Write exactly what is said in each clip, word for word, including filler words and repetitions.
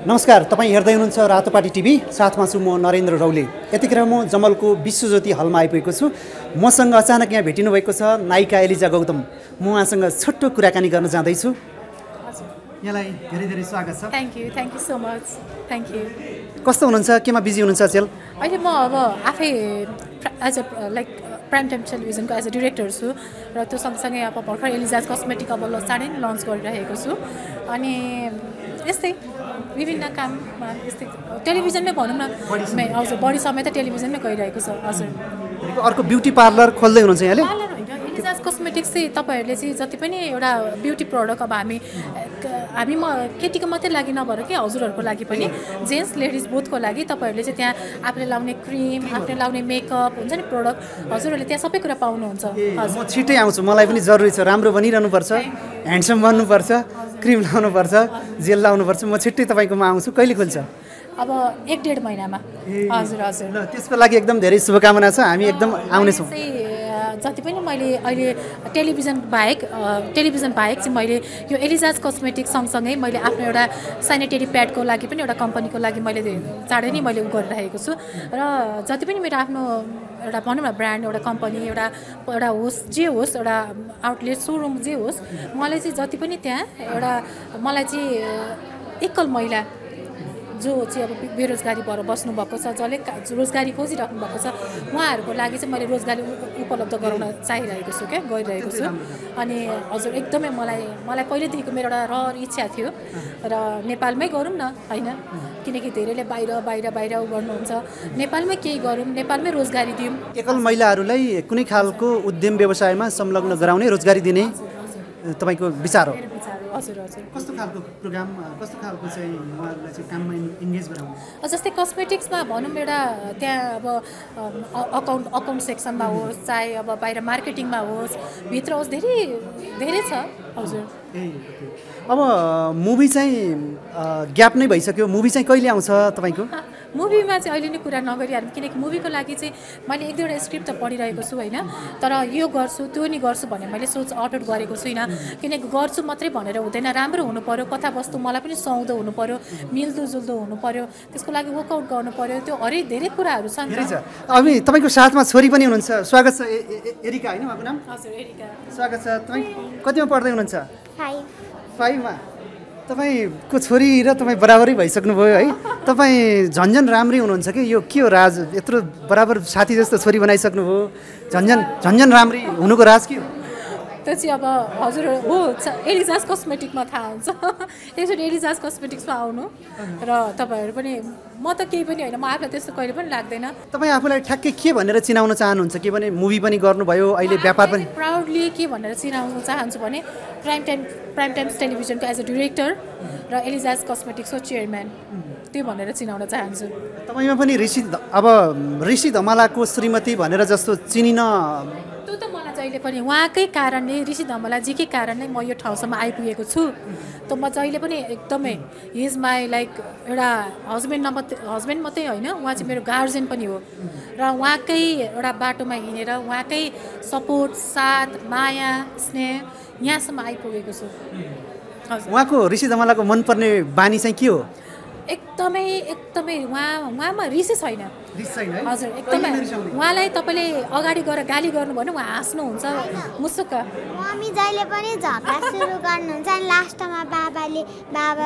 नमस्कार, तपाईँ हेर्दै हुनुहुन्छ रातोपाटी टिभी। साथमा छु म नरेन्द्र रौले। यतिखेर म जमलको विश्वज्योति हलमा आइपुगेको छु। मसँग अचानक यहाँ भेटिनु भएको छ नायिका एलिजा गौतम। म उहाँसँग छोटो कुराकानी गर्न जाँदैछु। यहाँलाई धेरै धेरै स्वागत छ। Thank you thank you so much thank you. कस्तो हुनुहुन्छ? केमा बिजी हुनुहुन्छ अचेल? अहिले म अब आफै as a like prime time टेलिभिजनको एज अ डिरेक्टर छु र त्यो सँगसँगै अब भर्खर एलिजाज कस्मेटिक अब चाँडै नै लन्च गरिरहेको छु। अनि यस्तै विभिन्न काममा यस्तै टेलिभिजनमै भनौँ न, हजुर बढी समय त टेलिभिजनमै गइरहेको छ। हजुर अर्को ब्युटी पार्लर खोल्दै हुनुहुन्छ यहाँले? पार्लर होइन, एलिजाज कस्मेटिक्स चाहिँ तपाईँहरूले चाहिँ जति पनि एउटा ब्युटी प्रडक्ट अब हामी हामी म केटीको मात्रै लागि नभएर कि हजुरहरूको लागि पनि जेन्ट्स लेडिज बोथको लागि तपाईँहरूले चाहिँ त्यहाँ आफूले लाउने क्रिम, आफूले लाउने मेकअप हुन्छ नि प्रडक्ट, हजुरहरूले त्यहाँ सबै कुरा पाउनुहुन्छ। म छिट्टै आउँछु, मलाई पनि जरुरी छ। राम्रो बनिरहनुपर्छ, ह्यान्डसम बन्नुपर्छ, क्रिम लाउनुपर्छ, जेल लाउनुपर्छ। म छिट्टै तपाईँकोमा आउँछु। कहिले खोल्छ? अब एक डेढ महिनामा। हजुर हजुर ल, त्यसको लागि एकदम धेरै शुभकामना छ। हामी एकदम आउनेछौँ। जति पनि मैले अहिले टेलिभिजन बाहेक टेलिभिजन बाहेक चाहिँ मैले यो एलिजाज कस्मेटिक सँगसँगै मैले आफ्नो एउटा सेनिटरी प्याडको लागि पनि एउटा कम्पनीको लागि मैले चाँडै नै मैले उ गरिरहेको छु। र जति पनि मेरो आफ्नो एउटा भनौँ न ब्रान्ड, एउटा कम्पनी, एउटा एउटा होस् जे होस्, एउटा आउटलेट सोरुम जे होस्, मलाई चाहिँ जति पनि त्यहाँ एउटा मलाई चाहिँ एकल महिला जो चाहिँ अब बेरोजगारी भएर बस्नुभएको छ, जसले रोजगारी खोजिराख्नु भएको छ, उहाँहरूको लागि चाहिँ मैले रोजगारी उपलब्ध गराउन चाहिरहेको छु, क्या गरिरहेको छु। अनि हजुर एकदमै मलाई मलाई पहिल्यैदेखिको मेरो एउटा रहर इच्छा थियो र नेपालमै गरौँ न, होइन, किनकि धेरैले बाहिर बाहिर बाहिर उ गर्नुहुन्छ, नेपालमै केही गरौँ, नेपालमै रोजगारी दिउँ। एकल महिलाहरूलाई कुनै खालको उद्यम व्यवसायमा संलग्न गराउने, रोजगारी दिने तपाईँको विचार हो? हजुर हजुर। कस्तो खालको प्रोग्राम, कस्तो खालको चाहिँ उहाँहरूलाई चाहिँ काममा इन्गेज गराउनु? जस्तै कस्मेटिक्समा भनौँ एउटा त्यहाँ अब अकाउन्ट अकाउन्ट सेक्सनमा होस्, चाहे अब बाहिर मार्केटिङमा होस्, भित्र होस्, धेरै धेरै छ। हजुर। अब मुभी चाहिँ ग्याप नै भइसक्यो। मुभी चाहिँ कहिले आउँछ तपाईँको? मुभीमा चाहिँ अहिले नै कुरा नगरिहालौँ, किनकि मुभीको लागि चाहिँ मैले एक दुईवटा स्क्रिप्ट त पढिरहेको छु, होइन, तर यो गर्छु त्यो नि गर्छु भने मैले सोच अटोट गरेको छुइनँ। किनकि गर्छु मात्रै भनेर हुँदैन, राम्रो हुनु पऱ्यो, कथावस्तु मलाई पनि सुहाउँदो हुनु पऱ्यो, मिल्दोजुल्दो हुनु पऱ्यो, त्यसको लागि वर्कआउट गर्नु पऱ्यो, त्यो हरेक धेरै कुराहरू छन्। अनि तपाईँको साथमा छोरी पनि हुनुहुन्छ, स्वागत छ। एरिका होइन उहाँको नाम? हजुर एरिका। स्वागत छ। तपाईँ कतिमा पढ्दै हुनुहुन्छ? फाइभ। फाइभमा। तपाईँको छोरी र तपाईँ बराबरै भइसक्नुभयो है। तपाईँ झन्झन राम्रै हुनुहुन्छ कि यो के हो राज? यत्रो बराबर साथी जस्तो छोरी बनाइसक्नुभयो, झन्झन झन्झन राम्रै हुनुको राज के हो? त्यो चाहिँ अब हजुर हो एलिजाज कस्मेटिकमा थाहा हुन्छ। एकचोटि एलिजाज कस्मेटिक्समा आउनु र तपाईँहरू पनि, म त केही पनि होइन, म आफूलाई त्यस्तो कहिले पनि लाग्दैन। तपाईँ आफूलाई ठ्याक्कै के भनेर चिनाउन चाहनुहुन्छ? के भने मुभी पनि गर्नुभयो, अहिले व्यापार पनि? प्राउडली के भनेर चिनाउन चाहन्छु भने प्राइम टाइम प्राइम टाइम्स टेलिभिजनको एज अ डिरेक्टर र एलिजाज कस्मेटिक्सको चेयरम्यान, त्यो भनेर चिनाउन चाहन्छु। तपाईँमा पनि ऋषि अब ऋषि धमलाको श्रीमती भनेर जस्तो चिनिन? त्यो त मलाई जहिले पनि उहाँकै कारणले, ऋषि धमलाजीकै कारणले म यो ठाउँसम्म आइपुगेको छु। त म जहिले पनि एकदमै हिज माई लाइक एउटा हस्बेन्ड नमात्रै हस्बेन्ड मात्रै होइन, उहाँ चाहिँ मेरो गार्जियन पनि हो र उहाँकै एउटा बाटोमा हिँडेर उहाँकै सपोर्ट, साथ, माया, स्नेह यहाँसम्म आइपुगेको छु। उहाँको ऋषि धमलाको मनपर्ने बानी चाहिँ के हो? एकदमै एकदमै उहाँ उहाँमा रिसै छैन। हजुर एकदमै। उहाँलाई तपाईँले अगाडि गएर गाली गर्नु भने उहाँ हाँस्नुहुन्छ मुसुक्क। मम्मी जहिले पनि झगडा सुरु गर्नुहुन्छ अनि लास्टमा बाबाले बाबा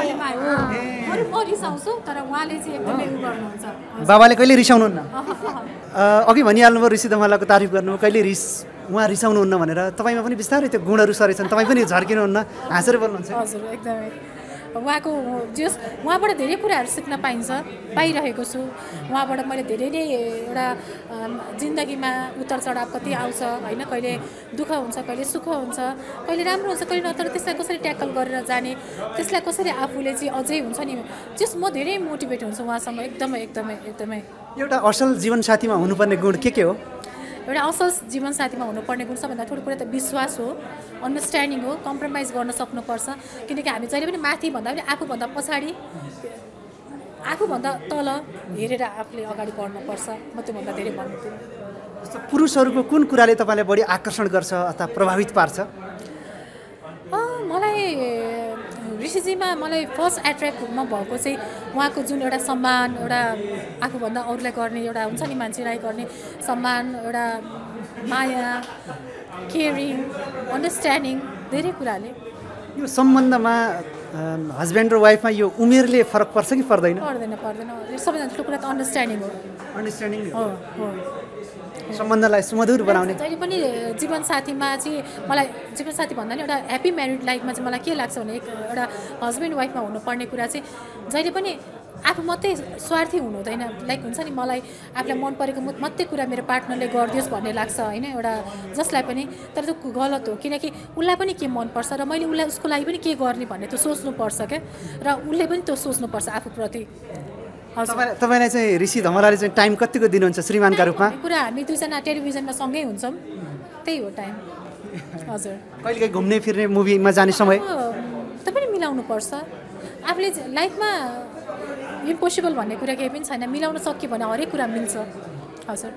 म रिसाउँछु तर उहाँले चाहिँ एकदमै उ गर्नुहुन्छ। बाबाले कहिले रिसाउनुहुन्न? अघि भनिहाल्नुभयो ऋषि धमलाको तारिफ गर्नु, कहिले रिस उहाँ रिसाउनुहुन्न भनेर। तपाईँमा पनि बिस्तारै त्यो गुणहरू सरेछन्, तपाईँ पनि झर्किनुहुन्न, हाँसेर बोल्नुहुन्छ। हजुर एकदमै। उहाँको जस उहाँबाट धेरै कुराहरू सिक्न पाइन्छ, पाइरहेको छु। उहाँबाट मैले धेरै नै एउटा जिन्दगीमा उतार चढाव कति आउँछ, होइन, कहिले दुःख हुन्छ, कहिले सुख हुन्छ, कहिले राम्रो हुन्छ, कहिले नत्र, त्यसलाई कसरी ट्याकल गरेर जाने, त्यसलाई कसरी आफूले चाहिँ अझै हुन्छ नि, जस म धेरै मोटिभेट हुन्छु उहाँसँग। एकदमै एकदमै एकदमै। एउटा असल जीवनसाथीमा हुनुपर्ने गुण के के हो? एउटा असल जीवनसाथीमा हुनुपर्ने गुण सबभन्दा ठुलो कुरा त विश्वास हो, अन्डरस्ट्यान्डिङ हो, कम्प्रोमाइज गर्न सक्नुपर्छ। किनकि हामी जहिले पनि माथि भन्दा पनि आफूभन्दा पछाडि, आफूभन्दा तल हेरेर आफूले अगाडि बढ्नुपर्छ। म त्योभन्दा धेरै भन्छु। पुरुषहरूको कुन कुराले तपाईँलाई बढी आकर्षण गर्छ अथवा प्रभावित पार्छ? मलाई ऋषिजीमा मलाई फर्स्ट एट्र्याक्टमा भएको चाहिँ उहाँको जुन एउटा सम्मान, एउटा आफूभन्दा अरूलाई गर्ने एउटा हुन्छ नि मान्छेलाई गर्ने सम्मान, एउटा माया, केयरिङ, अन्डरस्ट्यान्डिङ, धेरै कुराले। यो सम्बन्धमा हस्बेन्ड र वाइफमा यो उमेरले फरक पर्छ कि पर्दैन? पर्दैन पर्दैन सबैभन्दा ठुलो कुरा त अन्डरस्ट्यान्डिङ हो। अन्डरस्ट्यान्डिङ हो हो सम्बन्धलाई सुमधुर बनाउने। जहिले पनि जीवनसाथीमा चाहिँ मलाई जीवनसाथी भन्दा नि एउटा ह्याप्पी म्यारिड लाइफमा चाहिँ मलाई के लाग्छ भने एउटा हस्बेन्ड वाइफमा हुनुपर्ने कुरा चाहिँ जहिले पनि आफू मात्रै स्वार्थी हुनु हुँदैन। लाइक हुन्छ नि मलाई आफूलाई मन परेको मात्रै कुरा मेरो पार्टनरले गरिदियोस् भन्ने लाग्छ होइन, एउटा जसलाई पनि। तर त्यो गलत हो, किनकि उसलाई पनि के मनपर्छ र मैले उसलाई उसको लागि पनि के गर्ने भन्ने त्यो सोच्नुपर्छ क्या, र उसले पनि त्यो सोच्नुपर्छ आफूप्रति। तपाईँलाई चाहिँ ऋषि धमलाले चाहिँ टाइम कतिको दिनुहुन्छ श्रीमानका रूपमा? कुरा हामी दुईजना टेलिभिजनमा सँगै हुन्छौँ, त्यही हो टाइम। हजुर कहिलेकाहीँ घुम्ने फिर्ने मुभीमा जाने समय त पनि मिलाउनुपर्छ। आफूले लाइफमा इम्पोसिबल भन्ने कुरा केही पनि छैन, मिलाउन सक्यो भने हरेक कुरा मिल्छ। हजुर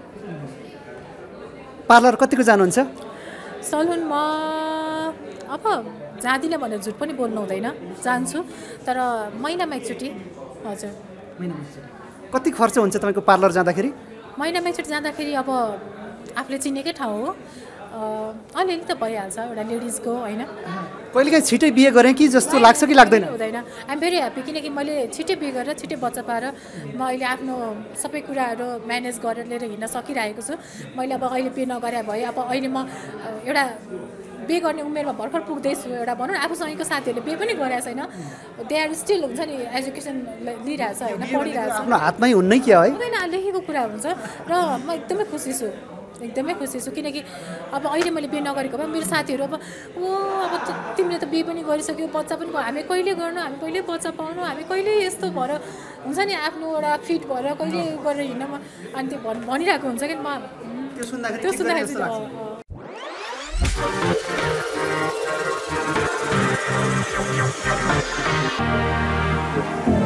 पार्लर कतिको जानुहुन्छ? सलुनमा अब जाँदिनँ भनेर झुट पनि बोल्नु हुँदैन, जान्छु तर महिनामा एकचोटि। हजुर कति खर्च हुन्छ तपाईँको पार्लर जाँदाखेरि? महिनामा एकचोटि जाँदाखेरि अब आफूले चिनेकै ठाउँ हो, अलिअलि त भइहाल्छ एउटा लेडिजको होइन। कहिलेकाहीँ छिटै बिहे गरेँ कि जस्तो लाग्छ कि लाग्दैन? हुँदैन, आइएम भेरी ह्याप्पी, किनकि मैले छिटै बिहे गरेर छिटै बच्चा पाएर म अहिले आफ्नो सबै कुराहरू म्यानेज गरेर लिएर हिँड्न सकिरहेको छु। मैले अब अहिले बिहे नगरे भए अब अहिले म एउटा बिहे गर्ने उमेरमा भर्खर पुग्दैछु, एउटा भनौँ न आफूसँगको साथीहरूले बिहे पनि गरेको छैन, दे आर स्टिल हुन्छ नि एजुकेसन लिइरहेछ होइन, पढिरहेछ। आफ्नो हातमै हुन्न क्या है, हुँदैन, लेखेको कुरा हुन्छ र म एकदमै खुसी छु, एकदमै खुसी छु। किनकि अब अहिले मैले बिहे नगरेको भए मेरो साथीहरू अब ओ अब तिमीले त बिहे पनि गरिसक्यो, बच्चा पनि भयो, हामी कहिले गर्नु, हामी कहिले बच्चा पाउनु, हामी कहिले यस्तो भएर हुन्छ नि आफ्नो एउटा फिट भएर कहिले गरेर हिँड्न म अनि त्यो भन् भनिरहेको हुन्छ कि म त्यो सुन्दाखेरि त्यो सुन्दाखेरि Thank you.